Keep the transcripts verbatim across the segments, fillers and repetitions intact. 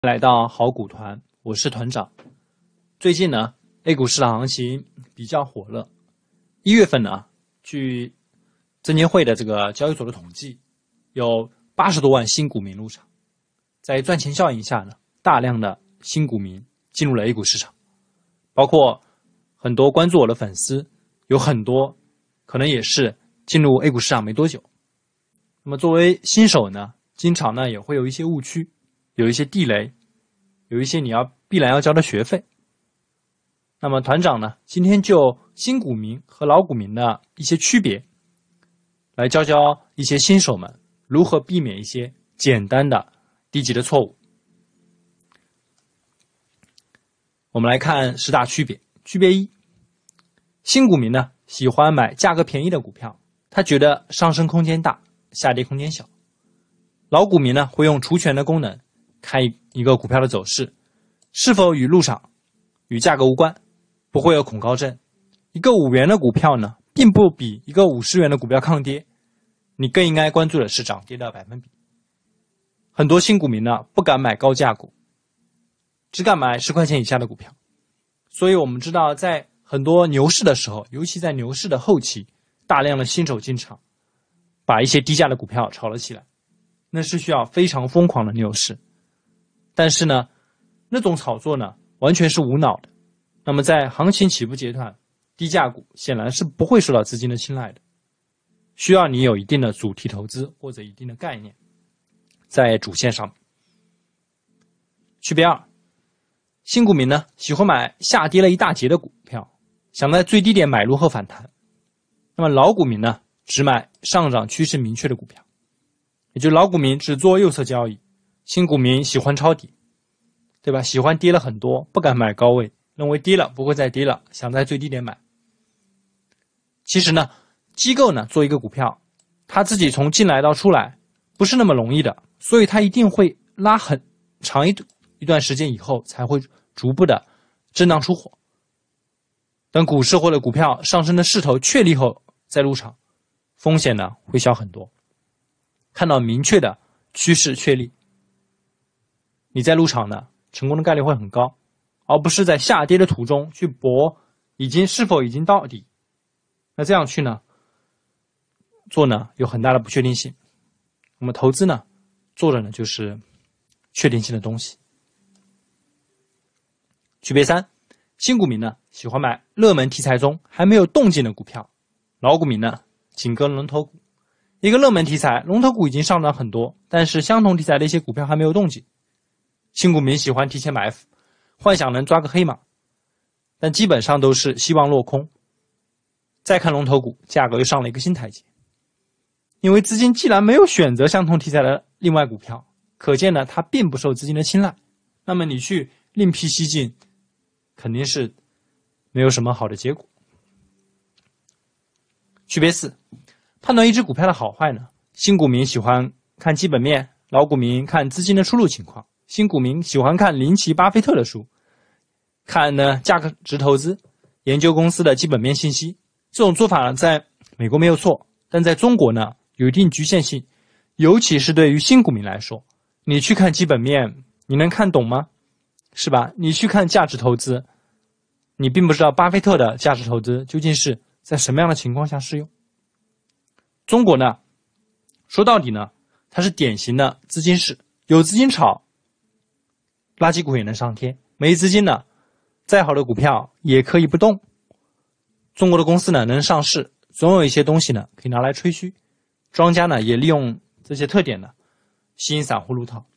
来到好股团，我是团长。最近呢 ，A 股市场行情比较火热。一月份呢，据证监会的这个交易所的统计，有八十多万新股民入场。在赚钱效应下呢，大量的新股民进入了 A 股市场，包括很多关注我的粉丝，有很多可能也是进入 A 股市场没多久。那么作为新手呢，经常呢也会有一些误区。有一些地雷，有一些你要必然要交的学费。那么团长呢，今天就新股民和老股民的一些区别，来教教一些新手们如何避免一些简单的低级的错误。我们来看十大区别。区别一，新股民呢喜欢买价格便宜的股票，他觉得上升空间大，下跌空间小。老股民呢会用除权的功能看一个股票的走势，是否与入场与价格无关，不会有恐高症。一个五元的股票呢，并不比一个五十元的股票抗跌，你更应该关注的是涨跌的百分比。很多新股民呢，不敢买高价股，只敢买十块钱以下的股票。所以我们知道，在很多牛市的时候，尤其在牛市的后期，大量的新手进场，把一些低价的股票炒了起来，那是需要非常疯狂的牛市。但是呢，那种炒作呢，完全是无脑的。那么在行情起步阶段，低价股显然是不会受到资金的青睐的，需要你有一定的主题投资或者一定的概念在主线上。区别二，新股民呢喜欢买下跌了一大截的股票，想在最低点买入后反弹。那么老股民呢，只买上涨趋势明确的股票，也就是老股民只做右侧交易。新股民喜欢抄底，对吧？喜欢跌了很多，不敢买高位，认为跌了不会再跌了，想在最低点买。其实呢，机构呢做一个股票，他自己从进来到出来不是那么容易的，所以他一定会拉很长一一段时间以后，才会逐步的震荡出货。等股市或者股票上升的势头确立后再入场，风险呢会小很多。看到明确的趋势确立，你在入场呢，成功的概率会很高，而不是在下跌的途中去搏已经是否已经到底。那这样去呢，做呢有很大的不确定性。我们投资呢，做的呢就是确定性的东西。区别三，新股民呢喜欢买热门题材中还没有动静的股票，老股民呢紧跟龙头股。一个热门题材，龙头股已经上涨很多，但是相同题材的一些股票还没有动静。新股民喜欢提前埋伏，幻想能抓个黑马，但基本上都是希望落空。再看龙头股，价格又上了一个新台阶。因为资金既然没有选择相同题材的另外股票，可见呢它并不受资金的青睐，那么你去另辟蹊径，肯定是没有什么好的结果。区别四，判断一只股票的好坏呢，新股民喜欢看基本面，老股民看资金的出入情况。新股民喜欢看林奇、巴菲特的书，看呢价值投资，研究公司的基本面信息。这种做法呢，在美国没有错，但在中国呢，有一定局限性，尤其是对于新股民来说，你去看基本面，你能看懂吗？是吧？你去看价值投资，你并不知道巴菲特的价值投资究竟是在什么样的情况下适用。中国呢，说到底呢，它是典型的资金市，有资金炒，垃圾股也能上天，没资金呢，再好的股票也可以不动。中国的公司呢能上市，总有一些东西呢可以拿来吹嘘，庄家呢也利用这些特点呢吸引散户入套。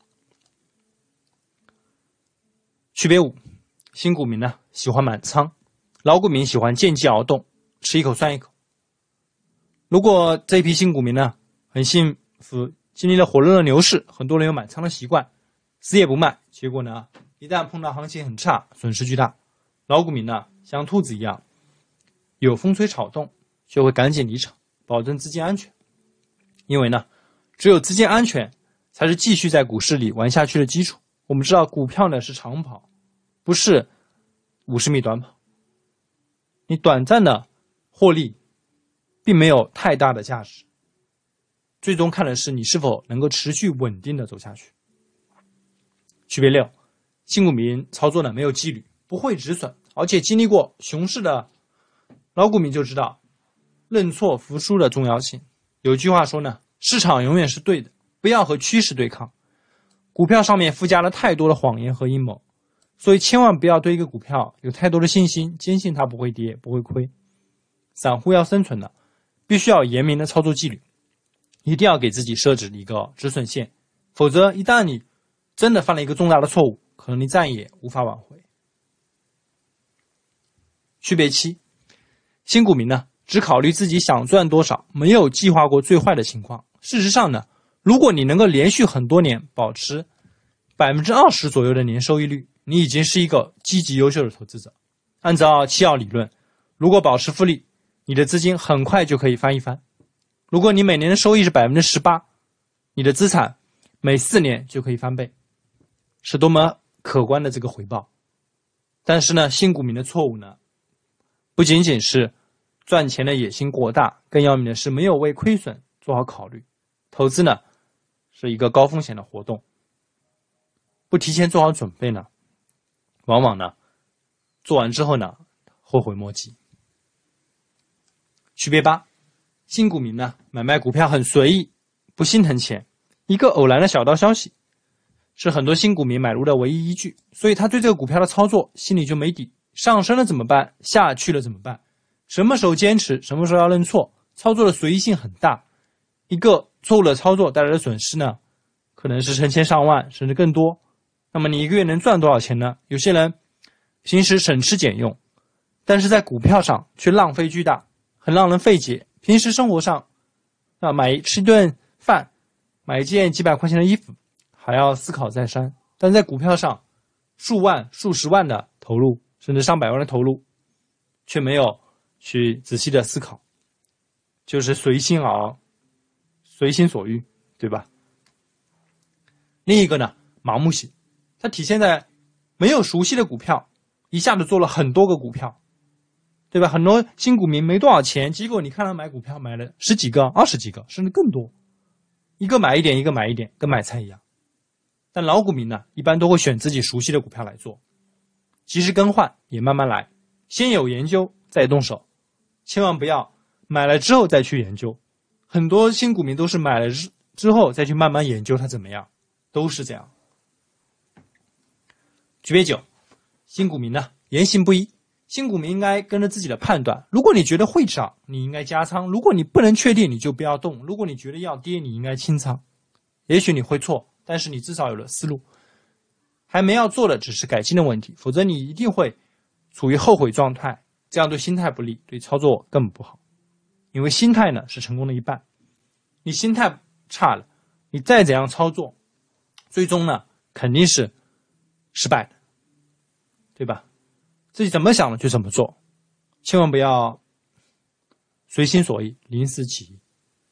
区别五，新股民呢喜欢满仓，老股民喜欢见机而动，吃一口算一口。如果这批新股民呢很幸福，经历了火热的牛市，很多人有满仓的习惯，死也不卖，结果呢一旦碰到行情很差，损失巨大。老股民呢像兔子一样，有风吹草动就会赶紧离场，保证资金安全。因为呢只有资金安全才是继续在股市里玩下去的基础。我们知道股票呢是长跑，不是五十米短跑，你短暂的获利并没有太大的价值，最终看的是你是否能够持续稳定的走下去。 区别六，新股民操作呢没有纪律，不会止损，而且经历过熊市的老股民就知道认错服输的重要性。有句话说呢，市场永远是对的，不要和趋势对抗。股票上面附加了太多的谎言和阴谋，所以千万不要对一个股票有太多的信心，坚信它不会跌，不会亏。散户要生存的，必须要严明的操作纪律，一定要给自己设置一个止损线，否则一旦你真的犯了一个重大的错误，可能你再也无法挽回。区别七，新股民呢，只考虑自己想赚多少，没有计划过最坏的情况。事实上呢，如果你能够连续很多年保持 百分之二十 左右的年收益率，你已经是一个积极优秀的投资者。按照七奥理论，如果保持复利，你的资金很快就可以翻一番。如果你每年的收益是 百分之十八， 你的资产每四年就可以翻倍，是多么可观的这个回报。但是呢，新股民的错误呢，不仅仅是赚钱的野心过大，更要命的是没有为亏损做好考虑。投资呢，是一个高风险的活动，不提前做好准备呢，往往呢，做完之后呢，后悔莫及。区别八，新股民呢，买卖股票很随意，不心疼钱，一个偶然的小道消息是很多新股民买入的唯一依据，所以他对这个股票的操作心里就没底，上升了怎么办，下去了怎么办，什么时候坚持，什么时候要认错，操作的随意性很大。一个错误的操作带来的损失呢，可能是成千上万甚至更多。那么你一个月能赚多少钱呢？有些人平时省吃俭用，但是在股票上却浪费巨大，很让人费解。平时生活上啊，买吃一顿饭，买一件几百块钱的衣服，还要思考再三，但在股票上数万数十万的投入，甚至上百万的投入，却没有去仔细的思考，就是随心而随心所欲，对吧？另一个呢，盲目型，它体现在没有熟悉的股票，一下子做了很多个股票，对吧？很多新股民没多少钱，结果你看他买股票买了十几个、二十几个，甚至更多，一个买一点，一个买一点，跟买菜一样。但老股民呢，一般都会选自己熟悉的股票来做，及时更换，也慢慢来，先有研究再动手，千万不要买了之后再去研究。很多新股民都是买了之后再去慢慢研究它怎么样，都是这样。区别九，新股民呢，言行不一。新股民应该跟着自己的判断，如果你觉得会涨，你应该加仓；如果你不能确定，你就不要动；如果你觉得要跌，你应该清仓。也许你会错，但是你至少有了思路，还没要做的只是改进的问题，否则你一定会处于后悔状态，这样对心态不利，对操作更不好。因为心态呢，是成功的一半，你心态差了，你再怎样操作，最终呢，肯定是失败的，对吧？自己怎么想的就怎么做，千万不要随心所欲，临时起意。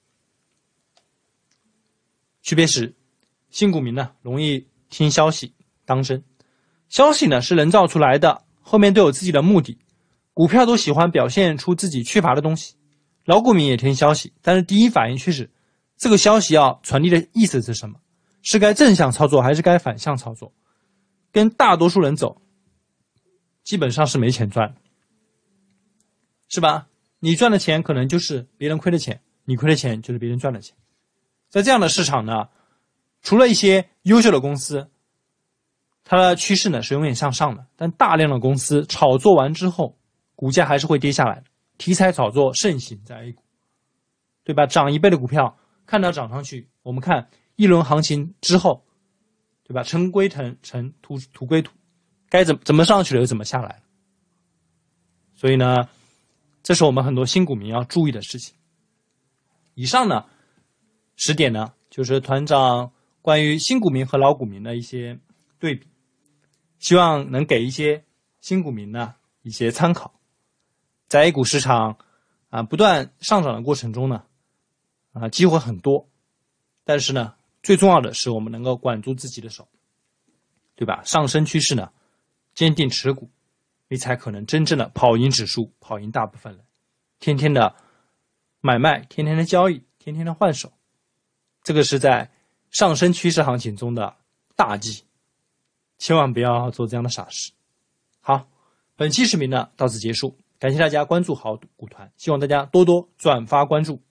区别十，新股民呢，容易听消息当真。消息呢，是人造出来的，后面都有自己的目的。股票都喜欢表现出自己缺乏的东西，老股民也听消息，但是第一反应却是这个消息要传递的意思是什么，是该正向操作还是该反向操作。跟大多数人走，基本上是没钱赚，是吧？你赚的钱可能就是别人亏的钱，你亏的钱就是别人赚的钱。在这样的市场呢，除了一些优秀的公司，它的趋势呢是永远向上的，但大量的公司炒作完之后，股价还是会跌下来的。题材炒作盛行在 A 股，对吧？涨一倍的股票看到涨上去，我们看一轮行情之后，对吧？尘归尘，尘土土归土，该怎怎么上去了又怎么下来了。所以呢，这是我们很多新股民要注意的事情。以上呢十点呢，就是团长关于新股民和老股民的一些对比，希望能给一些新股民呢一些参考。在 A 股市场啊不断上涨的过程中呢，啊机会很多，但是呢，最重要的是我们能够管住自己的手，对吧？上升趋势呢，坚定持股，你才可能真正的跑赢指数，跑赢大部分人。天天的买卖，天天的交易，天天的换手，这个是在上升趋势行情中的大忌。 千万不要做这样的傻事。好，本期视频呢到此结束，感谢大家关注好股团，希望大家多多转发关注。